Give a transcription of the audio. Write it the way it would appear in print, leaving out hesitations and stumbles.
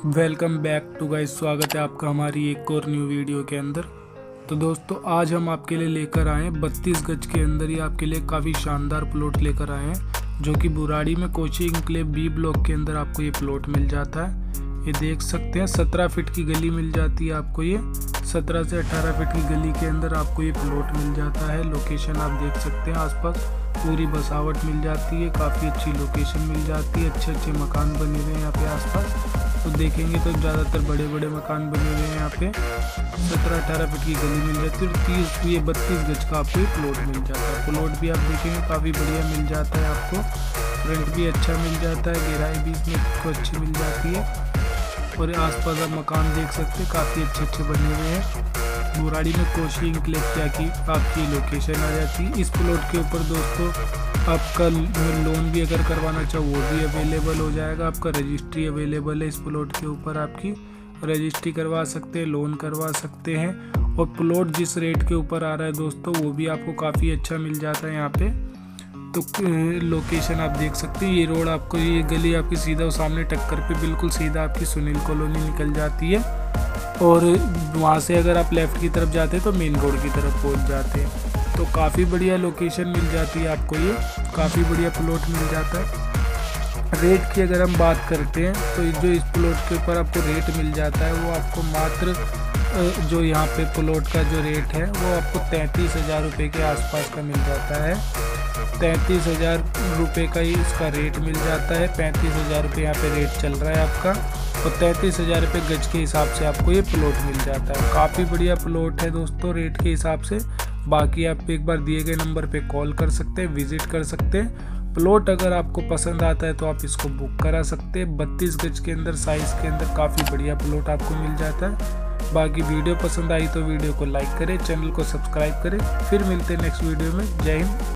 Welcome back to guys. स्वागत है आपका हमारी एक और न्यू वीडियो के अंदर। तो दोस्तों आज हम आपके लिए लेकर आए हैं 32 गज के अंदर ही आपके लिए काफ़ी शानदार प्लॉट लेकर आए हैं, जो कि बुराड़ी में कोची इंक्लेव बी ब्लॉक के अंदर आपको ये प्लॉट मिल जाता है। ये देख सकते हैं 17 फीट की गली मिल जाती है आपको। ये 17 से 18 फीट की गली के अंदर आपको ये प्लॉट मिल जाता है। लोकेशन आप देख सकते हैं, आसपास पूरी बसावट मिल जाती है, काफ़ी अच्छी लोकेशन मिल जाती है, अच्छे मकान बने हुए हैं यहाँ पे आसपास। तो देखेंगे तो ज़्यादातर बड़े बड़े मकान बने हुए हैं यहाँ पे। 17-18 फीट की गली मिल जाती है और 32 गज का आपको ये प्लॉट मिल जाता है। प्लॉट भी आप देखेंगे काफ़ी बढ़िया मिल जाता है आपको। फ्रंट भी अच्छा मिल जाता है, गहराई भी इसमें आपको अच्छी मिल जाती है और आसपास आप मकान देख सकते हैं काफ़ी अच्छे बने हुए हैं। बुराड़ी में कोची इंक्लेव की आपकी लोकेशन आ जाती है। इस प्लॉट के ऊपर दोस्तों आपका लोन भी अगर करवाना चाहो वो भी अवेलेबल हो जाएगा। आपका रजिस्ट्री अवेलेबल है इस प्लॉट के ऊपर, आपकी रजिस्ट्री करवा सकते हैं, लोन करवा सकते हैं। और प्लॉट जिस रेट के ऊपर आ रहा है दोस्तों वो भी आपको काफ़ी अच्छा मिल जाता है यहाँ पे। तो लोकेशन आप देख सकते हैं, ये रोड आपको, ये गली आपकी सीधा सामने टक्कर पे बिल्कुल सीधा आपकी सुनील कॉलोनी निकल जाती है और वहाँ से अगर आप लेफ़्ट की तरफ जाते हैं तो मेन रोड की तरफ पहुँच जाते हैं। तो काफ़ी बढ़िया लोकेशन मिल जाती है आपको, ये काफ़ी बढ़िया प्लॉट मिल जाता है। रेट की अगर हम बात करते हैं तो जो इस प्लॉट के ऊपर आपको रेट मिल जाता है वो आपको मात्र जो यहाँ पे प्लॉट का जो रेट है वो आपको 33,000 रुपये के आसपास का मिल जाता है। 33,000 रुपये का ही इसका रेट मिल जाता है। 35,000 रुपये यहाँ पे रेट चल रहा है आपका और 33,000 रुपये गज के हिसाब से आपको ये प्लॉट मिल जाता है। काफ़ी बढ़िया प्लॉट है दोस्तों रेट के हिसाब से। बाकी आप एक बार दिए गए नंबर पे कॉल कर सकते हैं, विजिट कर सकते हैं। प्लॉट अगर आपको पसंद आता है तो आप इसको बुक करा सकते हैं। 32 गज के अंदर साइज़ के अंदर काफ़ी बढ़िया प्लॉट आपको मिल जाता है। बाकी वीडियो पसंद आई तो वीडियो को लाइक करें, चैनल को सब्सक्राइब करें। फिर मिलते हैं नेक्स्ट वीडियो में। जय हिंद।